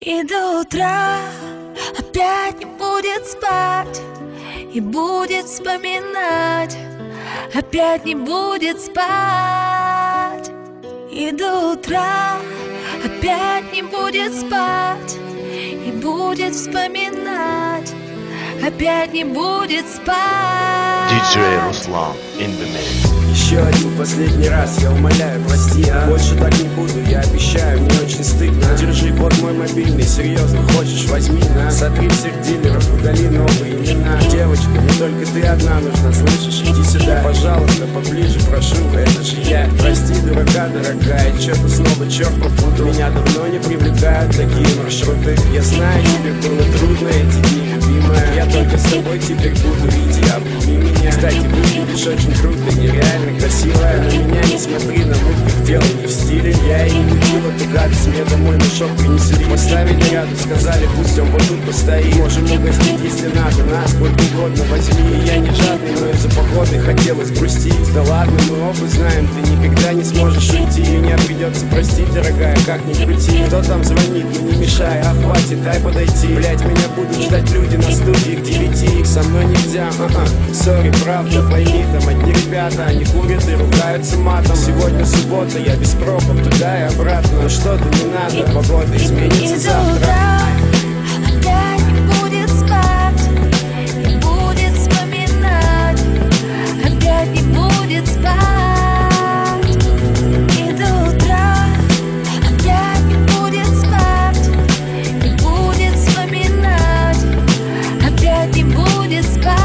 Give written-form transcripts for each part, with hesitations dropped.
И до утра опять не будет спать, и будет вспоминать, опять не будет спать. И до утра опять не будет спать, и будет вспоминать, опять не будет спать. DJ Ruslan in the mix. Еще один последний раз, я умоляю, прости, больше так не буду, я обещаю, мне очень стыдно. Держи, вот мой мобильный, серьезно, хочешь, возьми, на. Сотри всех дилеров, удали новые имена. Девочка, не только ты одна нужна, слышишь, иди сюда, пожалуйста, поближе, прошу, это же я. Прости, дурака, дорогая, что-то снова черт попутал. Меня давно не привлекают такие маршруты. Я знаю, тебе было трудно эти дни, любимая. Я только с тобой теперь буду, иди, обними меня. Кстати, выглядишь очень круто, нереально красивая. На меня не смотри, на мутных дело не в стиле. Я и не купила эту гадость, мне домой мешок принесли. Поставили рядом, сказали, пусть он вот тут постоит. Можем угостить, если надо, нас сколько угодно возьми. Я не жадный, но из-за погоды хотелось грустить. Да ладно, мы оба знаем, ты никогда не сможешь уйти. Меня придется простить, дорогая, как ни крути. Кто там звонит, ну не мешай, а хватит, дай подойти. Блять, меня будут ждать люди на студии к 9. Со мной нельзя, сори, правда, пойми, там одни ребята, они курят и ругаются матом. Сегодня суббота, я без пробок туда и обратно. Но что-то не надо, погода изменится завтра. Опять не будет спать, не будет вспоминать, опять не будет спать. И до утра опять не будет спать, не будет вспоминать, опять не будет спать.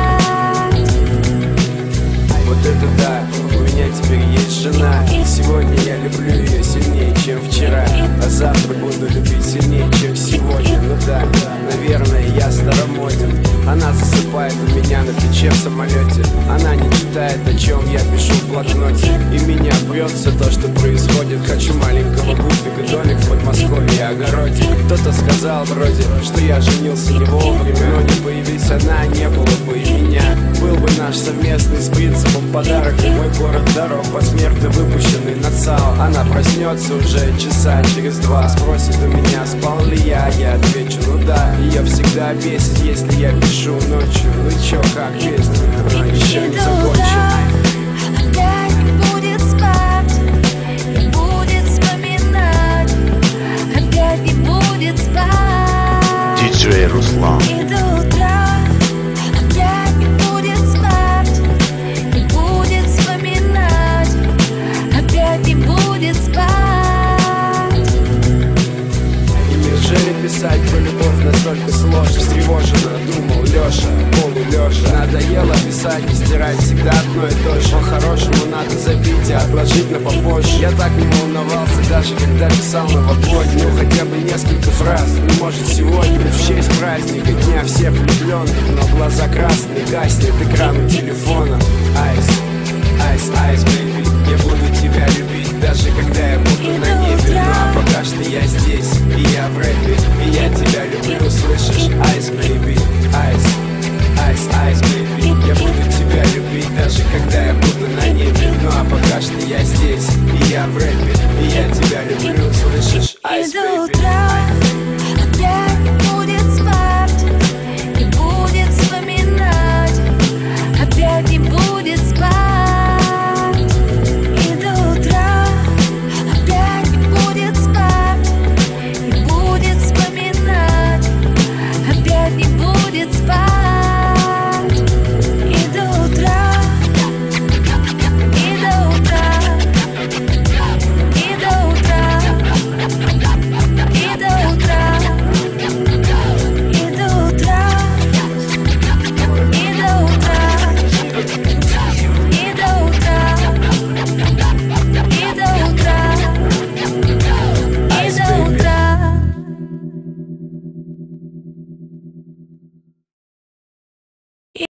Вот это да, у меня теперь есть жена. Сегодня я люблю ее сильнее, чем вчера, а завтра буду любить сильнее, чем сегодня. Ну да, наверное, я старомоден. Она засыпает у меня на плече в самолете. Она не читает, о чем я пишу в блокноте. И меня прет все то, что происходит. Хочу маленького буфика, домик в Подмосковье, огородик. Кто-то сказал вроде, что я женился не вовремя, но не появись она, не было бы и меня. Был бы наш совместный с принципом подарок. И мой город дорог посмертно выпущенный на ЦАО. Она проснется уже часа через 2. Спросит у меня, спал ли я отвечу, ну да. Ее всегда бесит, если я пишу ночью. Ну чё, как песня, но еще не закончена. Опять не будет спать, не будет вспоминать, опять не будет спать. DJ Ruslan. И до утра опять не будет спать, не будет вспоминать, опять не будет спать. И неужели писать про любовь настолько сложно? Встревоженно думал Леша, полулежа. Надоело писать и стирать всегда одно и то же. По-хорошему надо забить и отложить на попозже. Я так не волновался, даже когда писал новогодний. Ну хотя бы несколько фраз, ну может сегодня в честь праздника, дня всех влюбленных. Но глаза красные, гаснет экран у телефона. Айс, айс, айс, бэйби, я буду тебя любить, даже когда я буду на небе. Ну а пока что я здесь, и я в рэпе, и я тебя люблю, слышишь? Айс, бэйби, айс, айс, айс, бэйби, я буду тебя любить, даже когда я буду на небе. Ну а пока что я здесь, и я в рэпе, и я тебя люблю, слышишь? Айс, И до бэйби. утра